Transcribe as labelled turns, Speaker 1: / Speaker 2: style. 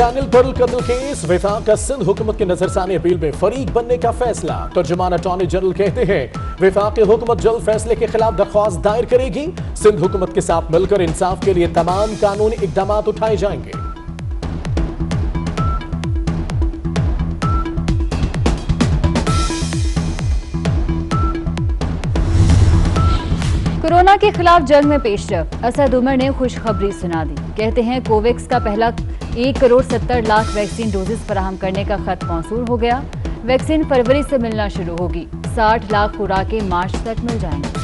Speaker 1: Daniel Pearl कत्ल केस, वफाक का सिंध हुकूमत की नजरसानी अपील में फरीक बनने का फैसला। तर्जुमान अटॉर्नी जनरल कहते हैं वफाक की हुकूमत जल्द फैसले के खिलाफ दरख्वास्त दायर करेगी। सिंध हुकूमत के साथ मिलकर इंसाफ के लिए तमाम कानूनी इकदाम उठाए जाएंगे।
Speaker 2: कोरोना के खिलाफ जंग में पेशरफ, असद उमर ने खुशखबरी सुना दी। कहते हैं कोवैक्स का पहला 1,70,00,000 वैक्सीन डोजेस फराहम करने का खत मौसूल हो गया। वैक्सीन फरवरी से मिलना शुरू होगी। 60 लाख खुराकें मार्च तक मिल जाएंगी।